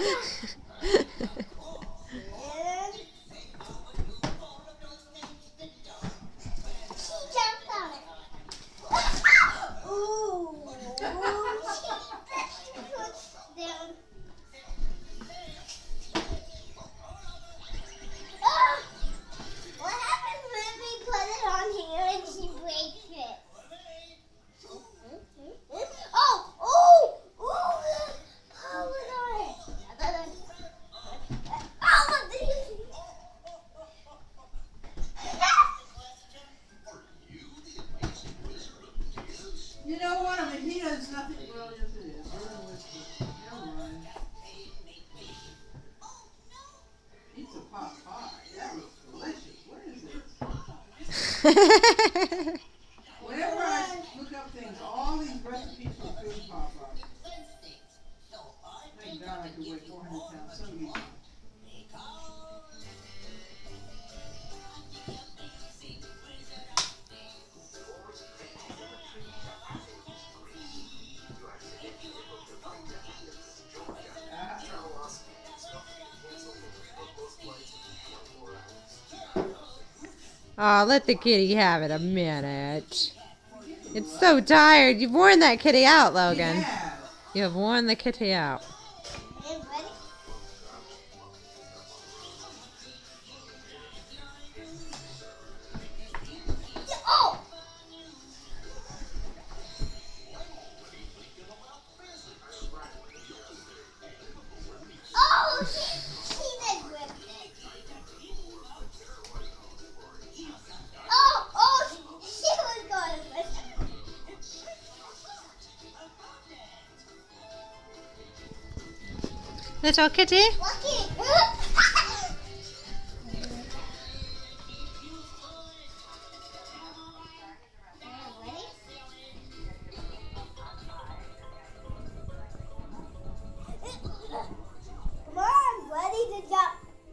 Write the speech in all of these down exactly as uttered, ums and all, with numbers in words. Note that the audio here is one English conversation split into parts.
You know what? I mean, he does nothing. Well, yes, it is. Never mind. Pizza pot pie. That looks delicious. What is it? Whenever I look up things, all these recipes for food pop up. Thank God I could weigh four hundred pounds so easy. Oh, let the kitty have it a minute. It's so tired. You've worn that kitty out, Logan. Yeah. You have worn the kitty out. Little kitty. Come on, ready to jump.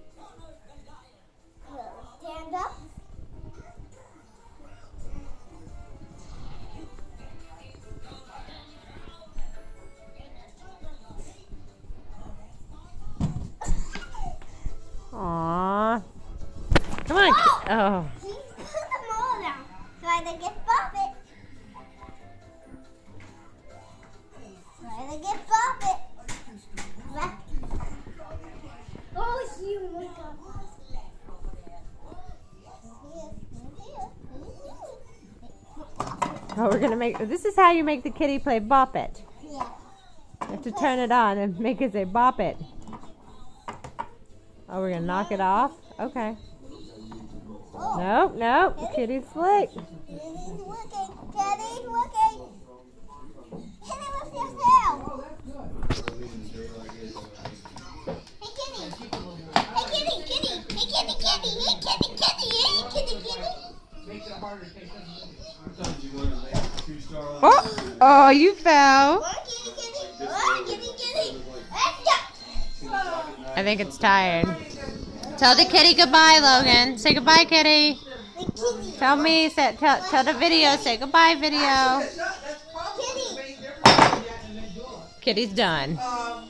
Stand up. Aww. Come on. Oh! Oh. She's put them all down. Try to get Buffett. Try to get Buffett. Oh, she woke up. Oh, we're gonna make. This is how you make the kitty play Bop It. Yeah. You have to turn it on and make it say Bop It. Oh, we're gonna knock it off? Okay. Oh. Nope, nope. The kitty's slick. Kitty's working. Kitty's working. Hit it with your tail. Hey, kitty. Hey, kitty, kitty. Hey, kitty, kitty. Hey, kitty, kitty. Hey, kitty, kitty. Oh, oh, you fell. One kitty, kitty. One kitty, kitty. Let's go. I think it's tired. Tell the kitty goodbye, Logan. Say goodbye, kitty. The kitty. Tell me, say, tell, tell the video, say goodbye, video. Kitty. Kitty's done. Um,